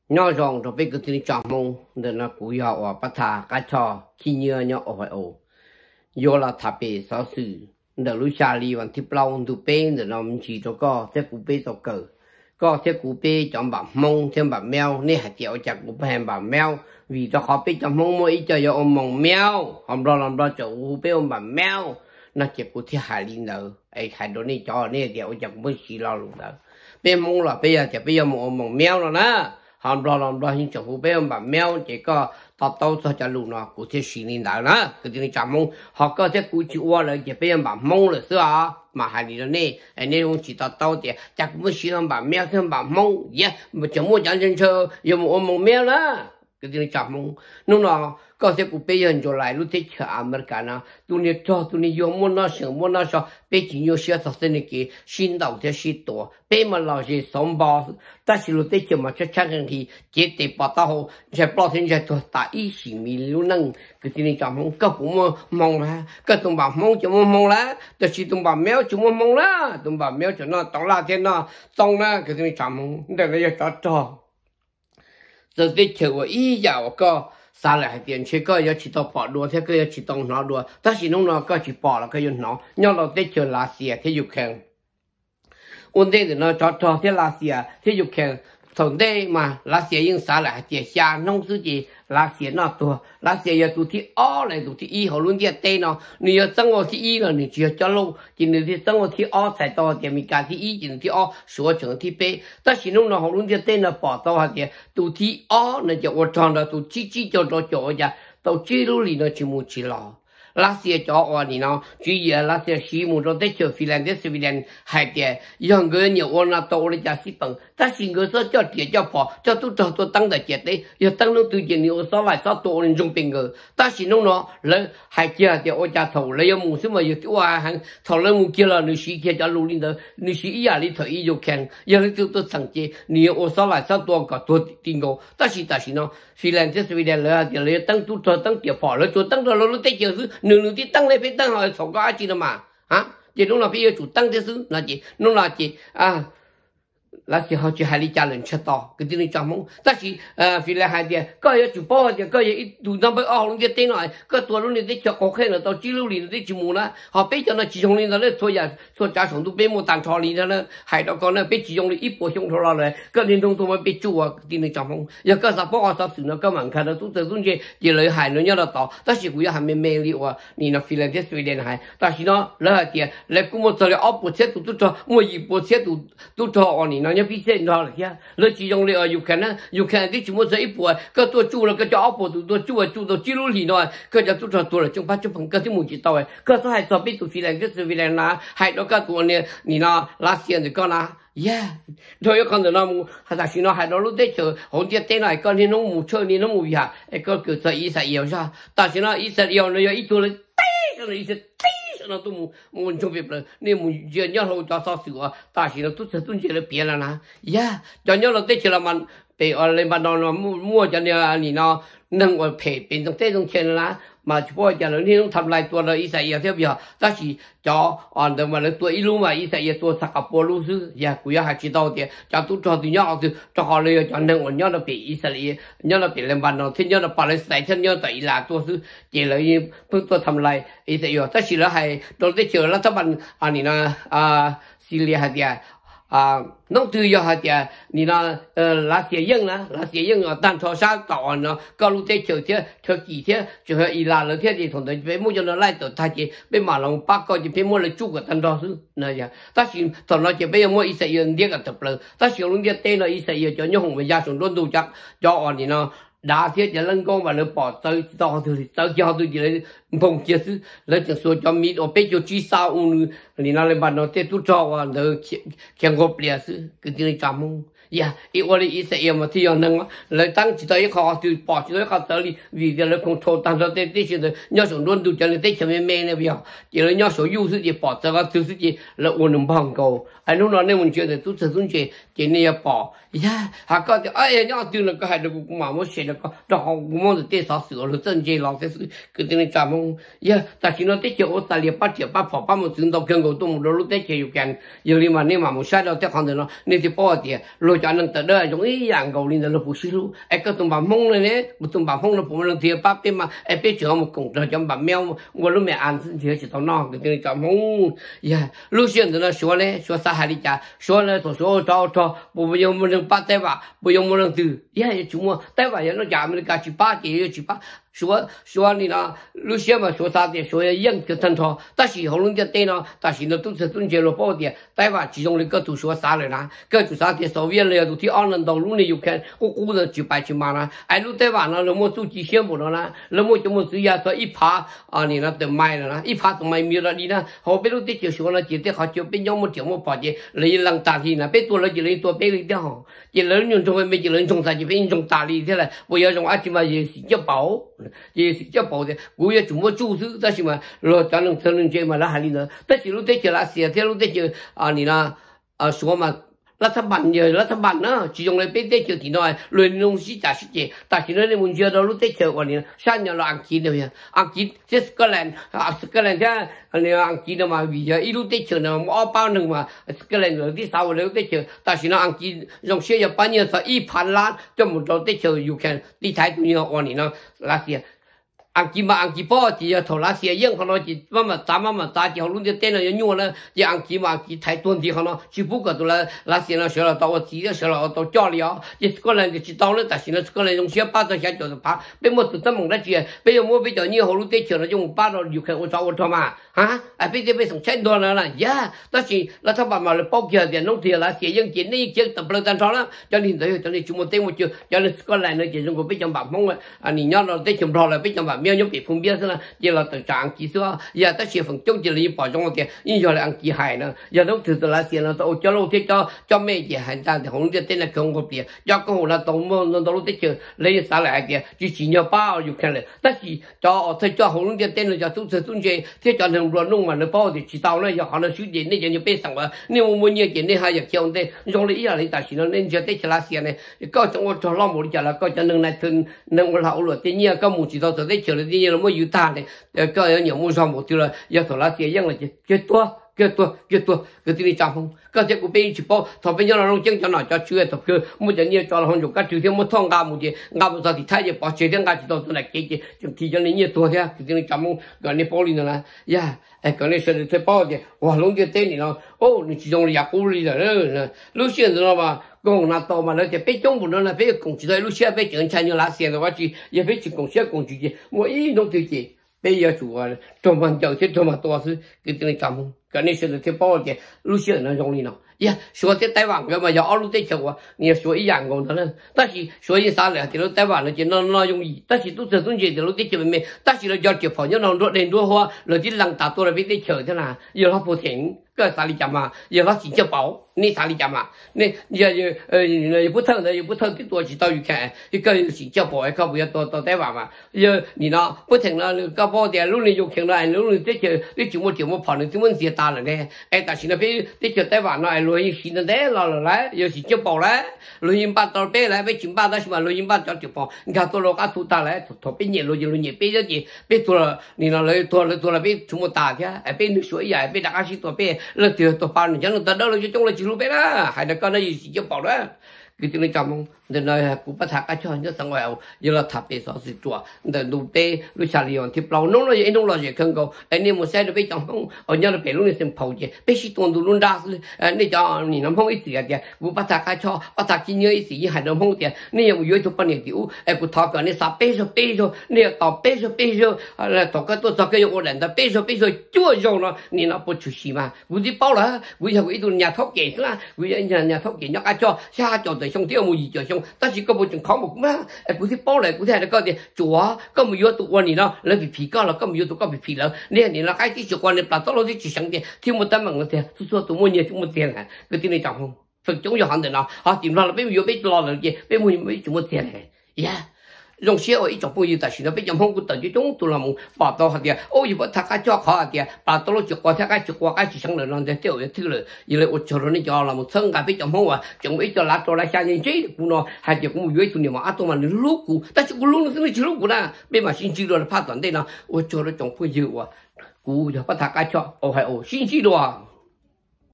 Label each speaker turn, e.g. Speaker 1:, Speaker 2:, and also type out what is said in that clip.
Speaker 1: nhỏ rong rồi bây giờ thì chọn mông để nó cú yêu và bắt thà cái trò khi nhớ nhỏ ở ngoài ô yêu là thà bể sáu sự để lúc xa điวันที่เปล่าดูเป็นđể nó mình chỉ cho có thế cú bể cho cờ có thế cú bể chọn bạc mông thêm bạc mèo nên hạt chèo chặt cú bể bạc mèo vì cho họ bể chọn mông mỗi cho yêu ôm mông mèo hôm đó làm đó cho cú bể ôm bạc mèo nó chụp cú thi hải linh nữa ai hải đó này cho này chèo chặt mới xí lo luôn đó bể mông là bây giờ chụp bây giờ mông mèo rồi nè làm đó hình chụp cú bể ôm bạc mèo chỉ có tao tao cho lũ nó cú thi xí linh đó nè cái tiếng chọn mông họ có thế cú chịu qua rồi chụp bây giờ bạc mông rồi sao mà hai đứa này anh em chỉ tao thì chắc cũng mới xí hơn bà mèo thêm bà mông yeah mà chẳng muốn chẳng chân chơi dùng một mông mèo đó cái tiếng chạm mông lúc nào có thể cũng bây giờ trở lại lúc thế chờ America na tụi này cho tụi này dùng muốn nó sướng muốn nó sao bây giờ nhiều xe thật này cái xin đầu thế xin tổ bây mà là gì sống bao ta chỉ lúc thế chờ mà chắc chắn thì chỉ để bảo tao sẽ bảo thiên sẽ tôi ta ý sĩ mình luôn năng cái tiếng chạm mông có cũng mong là cái tụi bà mông chỉ mong là tôi chỉ tụi bà mèo chỉ mong là tụi bà mèo cho nó tao là thế nó xong là cái tiếng chạm mông để nó cho giờ thế chờ ý giàu có sao lại tiền chơi có giờ chỉ tao bỏ đùa thế cái chỉ tao nó đùa ta chỉ nông nó có chỉ bỏ là cái nó nhau là thế chờ là xìa thế dục khen ổn định thì nó cho thế là xìa thế dục khen thằng đây mà là xìa nhưng sao lại tiền xa nông sư gì là xìa nó tua là xìa giờ tụi thì ó này tụi thì y họ luôn tiền tên nó nếu生活thì y là nếu chỉ cho lâu chỉ nếu thì生活thì ó才到tiền mình cả thì y chỉ thì ó số trường thì bé ta chỉ nông nó họ luôn tiền tên nó bỏ tao hạt tiền tụi thì ó này cho我唱的tụi chỉ cho呀到记录里呢就没去了。那些叫我你呢，注意那些西木都得叫菲兰的菲兰海的，两个人我那到了家西本，但是我说叫爹叫跑，叫都当的姐的，要当了对见你我稍微少多人中兵个，但是弄了人还家的我家头，人要木什么有我还头人木见了你是去家路里头，你是一样里头一就看，有的都成绩，你我稍微少多个多定个，但是呢，菲兰的菲兰了的了当都当爹跑了，就当到了得就是。nương thì tăng lên phải tăng hỏi số có gì đâu mà hả chỉ đúng là bây giờ chủ tăng thế xứ là gì nó là gì là chỉ họ chỉ hai lý trả lời chết to cái tiếng chăm mong ta chỉ vì là hai đứa có những chủ bao thì có những tụi nó bây giờ luôn cái tên này có tụi nó đi cho có khen là tao chỉ lưu liền đi chỉ muốn là họ bây giờ nó chỉ dùng liền là thôi giờ thôi trả sống tụi bây một tàn thọ liền là hai đứa con nó bây chỉ dùng liền ít bộ dùng thọ là cái liên thông tụi nó bây chú tiếng chăm mong giờ có sao bao sao sự nó có mạnh khá là tụi tự nhiên chỉ lời hai nó nhớ là tao ta chỉ cũng hay mê li và ni nó phi là thế suy đến hai ta chỉ nó là tiền lại cũng một giờ ốp bộ chết tụi cho mua gì bộ chết tụi cho ni nó nhớ biết thế nào là kia lời chỉ dùng để ở you can đi chúng ta ít bộ cái tôi chú là cái cho ốp bộ tôi chú tôi chỉ luôn thì nói cái cho tôi tôi là trong phát trong cái thứ một chỉ tao cái số hai số biết tụi phi là cái suy đến là hai đó cái tụi này ni nó lá xiên thì con là yeah thôi con nó hay là nó hay nó lúc đấy chờ hôm kia tên này con thì nó mù chơi thì nó mù gì hả cái kiểu sợ ý sợ yêu sao ta chỉ nó ý sợ yêu nó ít tuổi nó ý sợ nó tôi muốn chụp việc rồi nên muốn giờ nhớ lâu cho sao sửa ta chỉ nó tôi sẽ tôi chỉ là biệt là na yeah cho nhớ là tết chỉ là mình để ở lên bàn nó mua cho nên nó nâng ở phê bên trong tết trong trên là mà chú bôi giờ nó nênทำลายตัวเราอีสานเทียบอย่างแต่สิจออ่อนแต่มาเลยตัวอีลูมาอีสานตัวสักกับปลูซื้ออย่ากูอยากให้知道的จะตัวจอตัวเนี้ยเอาตัวจอเลยจะนั่งวันเนี้ยเราเป็นอิสราเอลเนี้ยเราเป็นเลบานอนที่เนี้ยเราปาเลสไตน์ที่เนี้ยตัวอิหร่านตัวซื้อเจเลยเพิ่งตัวทำลายอิสราเอลแต่สิแล้วให้ตัวได้เจอแล้วถ้ามันอันนี้นะซีเรียฮะเดียnông tư do hạt nhà ni na lá xìa yên ở tan thọ sa tỏ nó có lúc thế chờ thế chờ kỳ thế chờ hơi là了thế thì thằng đấy phải mua cho nó lại tổ thay chỉ bên mà lòng bác coi chỉ phải mua lại chú của tan đó chứ này ya ta chỉ thằng nó chỉ bây giờ mua ít yên điếc cả tập lời ta chỉ luôn cái tên là ít yên cho nhau hùng về gia sùng luôn đủ chắc cho anh nó đã thiết cho lân con và nó bỏ tới to thì tới cho tôi chỉ lấy phong chia sứ lấy chẳng số cho mi ở bên chỗ chi sao ôn thì nó lên bàn nó tết tu cho và nó khen gộp liền sứ cái tiếng chăm không yeah ít ở đây ít sẽ mà thì nó nâng lấy tăng chỉ tới khó từ bỏ chỉ tới khó tới vì giờ nó không thâu tăng cho tết tết chỉ là nhau số luôn đủ cho nên tết cho mẹ này bây giờ chỉ là nhau số ưu sứ chỉ bỏ cho cái thứ gì là ôn đồng bằng cầu anh lúc nào nên mình chơi thì tu sử dụng chỉ này bỏ yeah họ có thì ai nhau từ là cái hai đứa cũng mà muốn xem có đó họ cũng muốn tết sao sửa rồi chân chơi lòng thế cái tiếng chăm không yeah ta chỉ nói tết chiều ta liệp bắt chiều bắt phò bắt một tiếng đầu kêu cầu tung một lúc tết chiều cần giờ đi mà nếu mà một sai đâu tết không được nó nên thì bỏ thì rồi cho nên tới đây giống ý dạng cầu lên là phụ sư ai có tụm bám hông này nè một tụm bám hông là phụ lần thiệt bắp bên mà ai biết chữa một cổng rồi cho bám mèo một lúc mẹ ăn thì chỉ tao no cái tiếng chọn hông yeah lúc xưa thì nó số này số sa hai đi cha số này thôi số cho bây giờ mình đừng bắt tay vào bây giờ mình đừng từ yeah chúng mà tay vào nó giảm mình cả chỉ ba số này nó lúc xưa mà số sa thì số yên cái thân thọ ta chỉ hậu lưng cái tên nó ta chỉ nó tụt sẽ tụt chế nó bao tiền tay vào chỉ dùng cái tụt số sa rồi nè cái tụt sa thì số viên này tụt thì ăn lần đầu lúc nàyอยู่แค่กูจะchỉ bài chỉ mà nè ai lúc tay vào nó mua tụt chỉ xem một nó nè nó mua cho một số ya số ít phá này nó từ mai rồi nè ít phá từ mai miêu là đi nè họ biết lúc tết chiều số nó chỉ tết họ chiều bên nhau một triệu một bao gì lấy lăng tà thì nè biếtตัวเราchỉ lấyตัวbiết lấy đó chỉ lấy những trong mấy chỉ lấy trong sa chỉ bên trong tà đi thế là bây giờ trong chỉ mà gì chỉ bảo gì chỉ bảo thìกู也怎么做事但是嘛了咱能承认这嘛那还里呢但是lúc tết chiều là xia thế lúc tết chiều你呢说嘛รัฐบาลเยอะรัฐบาลนะจีจงเลยเป็นเตจิที่น้อยรวยลงสิจ่าสิเจแต่ที่นั่นในมุนเจอเรารู้เตจิวันนี้ฉันยังเราอังกฤษเนี่ยอังกฤษที่สกอตแลนด์ที่อันนี้อังกฤษมาวิจัยอีรู้เตจิเนี่ยมันเอาเป้าหนึ่งมาสกอตแลนด์ที่สาวเลยรู้เตจิแต่ที่นั่นอังกฤษยงเชียร์ปัญญาสัก1,000 ล้านจนหมดเราเตจิอยู่แค่ที่ไทยตัวนี้วันนี้นะรัสเซียอังกฤษมาอังกฤษพ่อที่จะถอดรัสเซียยังเขาเนาะที่ว่ามาตาที่เขาลุ้นจะเต้นอะไรยั่วนะที่อังกฤษมาอังกฤษไทยตัวที่เขาเนาะชิบุกตัวละรัสเซียนะเสียแล้วตัวที่เสียแล้วตัวจ่อเลยที่สกอตแลนด์ที่ตัวเลยแต่สิ่งนั้นสกอตแลนด์用些把这些就是怕被么子这么的些被我被叫你好路得去了用把到有看我找我他妈啊哎被这被从钱多了呀但是รัฐบาลมาเลยป้องกันเดี๋ยวน้องเทียรัสเซียยังกินนี่เกี่ยวกับประเด็นท้องแล้วจะนี่เดี๋ยวจะนี่จุ่มเต็มหมดจ้ะจะนี่สกอตแลนด์เนี่ยจะ用ไปจังแบบมองอันนี้ย้อนเราได้จุ่มรอเลยไปจังแบบเมียยกไปพุ่งเบี้ยgiờ là từ trạng kỹ sư, giờ ta sẽ phần chống chỉ là bảo trong cái nhưng giờ là ăn kỹ hại nữa, giờ lúc từ là tiền là tôi cho lâu thế cho mấy cái hành ta thì không biết tên là không có tiền, cho cái hồ là tổng môn nó lúc thế chứ lấy sao lại cái chỉ nhờ bao nhiêu cái này, ta chỉ cho thấy cho không biết tên là cho tôi tôi chơi thế cho nên luôn luôn mà nó bao thì chỉ tao nó giờ họ nó sử dụng này giờ bây giờ mà nếu muốn nhiều tiền này hay giờ kêu thế, trong lý là ta chỉ nó nên cho thế là tiền này, có trong cho lo một giờ là có cho nên này thường nên một hậu rồi thế nhiều có một chỉ tao thế chờ là thế nhiều mới yêu ta này có nhiều mua xong một tiêu là giờ thổ lá xía dân là chết tua cái tiếng chạm không cái chuyện của bên chỉ bảo thọ bên nhau là nông dân cho nó cho chưa thọ cứ một trận nhiều cho là không dùng cái trừ thêm một thong gà một gì gà một giờ thì thay giờ bỏ chơi tiếng gà chỉ tao tôi lại cái gì thì cho nên nhiều tua thế cái tiếng chạm không cái này bỏ đi nữa là cái này sẽ thấy bao giờ wow nông dân tên này nó ni chỉ dùng là cũ đi rồi lúc xưa nó mà công là to mà nó thì biết trong nó là biết công chỉ lúc xưa biết chuyện chạy như lá xía rồi chứ giờ biết chuyện công xưa công chỉ mỗi ý nông tiêu gì bây giờ chủ trong văn giáo thế trong mà to chứ cái tiếng chạm không cái này sẽ được thêm bao giờ lúc xưa nó dùng đi nào số thế Taiwan cái mà giờ lúc thế chồng nhiều số ý dạng còn đó ta chỉ số ý sao lại thì lúc Taiwan nó chỉ nó dùng gì ta chỉ tôi sử dụng gì thì lúc thế chồng mình ta chỉ là do chụp phỏng nhau nó đèn đua hoa rồi chỉ lăng tạt tôi là biết thế chờ thế nào giờ nó phổ thiện cái sao đi chạm mà giờ nó chỉ cho bảoนี่啥里讲嘛？你也不疼的，也不疼，最多去到鱼看，一个是叫宝，一个不要到台湾嘛。你呢不停了，搞包的，路里就停了，路里这些你怎么跑的，怎么些大了呢？哎，但是那边这些台湾那录音新的来了来，又是叫宝来，录音把到背来，被金把那什么录音把叫叫宝，你看多了个土大来，土被捏录音背着的，被多了，你那来多了被怎么打的？哎，被你说呀，被大家去多背，那多把人家能得到了就中了几路背了，还得搞那有些叫宝了。cái tiếng chăm mong nên là cũng bắt thác cái cho nhớ sang ngoài giờ là tháp bê sáu mươi chùa để đủ bê lúc xả liền thì lâu nông là gì nông là gì không có anh em một xe được bê trong không ở nhà là bê luôn là xem phâu gì bê chỉ toàn đủ luôn đa nên cho你能碰一次啊cũng bắt thác cái cho bắt thác chỉ nhớ一次还能碰的你有有就半年丢哎不thác cái你啥bê số你到bê số là到cái多少个有人的bê số就用了你那不出息嘛我就包了我有一顿nhà thóc kể là我nhà thóc kể nhắc cái cho xa cho xong thiếu một gì cho xong ta chỉ có một trường khó một má cũng thấy bao lại cũng thấy là có gì chúa có một yếu tố quan gì đó là bị phì cao là có một yếu tố có bị phì lớn nên là cái chủ quan này là tốt rồi chỉ chẳng tiền thiếu một tấm bằng người tiền tôi tụi mua nhiều chúng một tiền này cái tiền này trọng không phần chúng cho hắn được nào họ tìm ra là bây giờ biết lo là gì bây giờ mới chúng một tiền này dùng xe ở ít chỗ bây giờ ta chỉ là bây giờ không có tận chứ chúng tôi làm bảo tao hạt tiền ôi giờ thắc cái cho họ hạt tiền bảo tao lúc qua thắc cái chỉ sang là nó để tiêu thứ rồi giờ lại cho nó cho là một thân cái bây giờ không à chúng ít cho lá cho lá sang như thế cũng nó hạt tiền cũng dưới tụi mà tôi mà lúc cũ ta chỉ có lúc nó chỉ lúc cũ là bây mà xin chỉ rồi là phát toàn đây nào ôi cho nó trong bây giờ cũ giờ bắt thắc cái cho ôi xin chỉ rồi